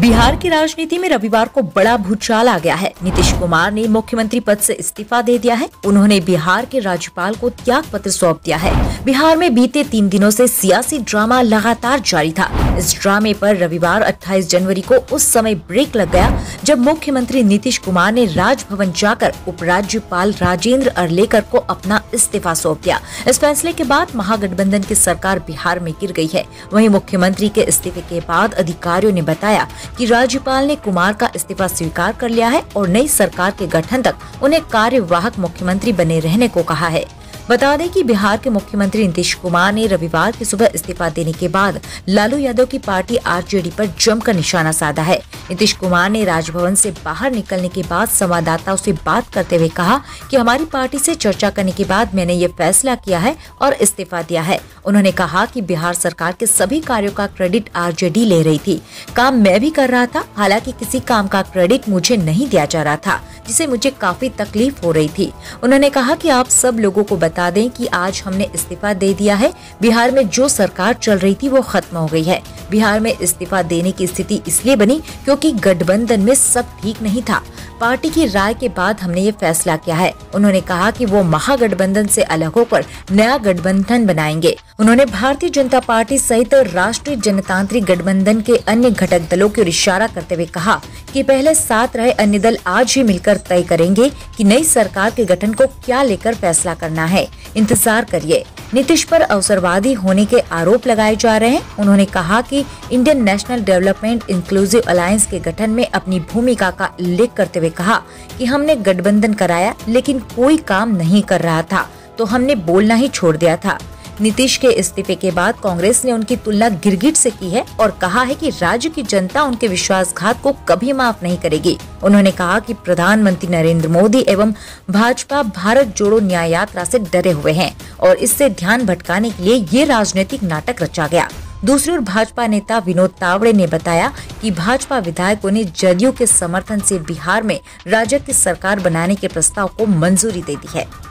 बिहार की राजनीति में रविवार को बड़ा भूचाल आ गया है। नीतीश कुमार ने मुख्यमंत्री पद से इस्तीफा दे दिया है। उन्होंने बिहार के राज्यपाल को त्याग पत्र सौंप दिया है। बिहार में बीते 3 दिनों से सियासी ड्रामा लगातार जारी था। इस ड्रामे पर रविवार 28 जनवरी को उस समय ब्रेक लग गया जब मुख्यमंत्री नीतीश कुमार ने राजभवन जाकर उपराज्यपाल राजेंद्र अर्लेकर को अपना इस्तीफा सौंप दिया। इस फैसले के बाद महागठबंधन की सरकार बिहार में गिर गई है। वहीं मुख्यमंत्री के इस्तीफे के बाद अधिकारियों ने बताया कि राज्यपाल ने कुमार का इस्तीफा स्वीकार कर लिया है और नई सरकार के गठन तक उन्हें कार्यवाहक मुख्यमंत्री बने रहने को कहा है। बता दें कि बिहार के मुख्यमंत्री नीतीश कुमार ने रविवार की सुबह इस्तीफा देने के बाद लालू यादव की पार्टी आरजेडी पर जमकर निशाना साधा है। नीतीश कुमार ने राजभवन से बाहर निकलने के बाद संवाददाताओं से बात करते हुए कहा कि हमारी पार्टी से चर्चा करने के बाद मैंने ये फैसला किया है और इस्तीफा दिया है। उन्होंने कहा कि बिहार सरकार के सभी कार्यों का क्रेडिट आरजेडी ले रही थी। काम मैं भी कर रहा था, हालांकि किसी काम का क्रेडिट मुझे नहीं दिया जा रहा था, जिसे मुझे काफी तकलीफ हो रही थी। उन्होंने कहा कि आप सब लोगों को बता दें कि आज हमने इस्तीफा दे दिया है। बिहार में जो सरकार चल रही थी वो खत्म हो गई है। बिहार में इस्तीफा देने की स्थिति इसलिए बनी क्योंकि गठबंधन में सब ठीक नहीं था। पार्टी की राय के बाद हमने ये फैसला किया है। उन्होंने कहा कि वो महागठबंधन से अलग होकर नया गठबंधन बनाएंगे। उन्होंने भारतीय जनता पार्टी सहित राष्ट्रीय जनतांत्रिक गठबंधन के अन्य घटक दलों की ओर इशारा करते हुए कहा कि पहले साथ रहे अन्य दल आज ही मिलकर तय करेंगे कि नई सरकार के गठन को क्या लेकर फैसला करना है। इंतजार करिए। नीतीश पर अवसरवादी होने के आरोप लगाए जा रहे हैं। उन्होंने कहा कि Indian National Development Inclusive Alliance के गठन में अपनी भूमिका का उल्लेख करते हुए कहा कि हमने गठबंधन कराया लेकिन कोई काम नहीं कर रहा था, तो हमने बोलना ही छोड़ दिया था। नीतीश के इस्तीफे के बाद कांग्रेस ने उनकी तुलना गिरगिट से की है और कहा है कि राज्य की जनता उनके विश्वासघात को कभी माफ नहीं करेगी। उन्होंने कहा कि प्रधानमंत्री नरेंद्र मोदी एवं भाजपा भारत जोड़ो न्याय यात्रा से डरे हुए हैं और इससे ध्यान भटकाने के लिए ये राजनीतिक नाटक रचा गया। दूसरी ओर भाजपा नेता विनोद तावड़े ने बताया कि भाजपा विधायकों ने जदयू के समर्थन से बिहार में राजग की सरकार बनाने के प्रस्ताव को मंजूरी दे दी है।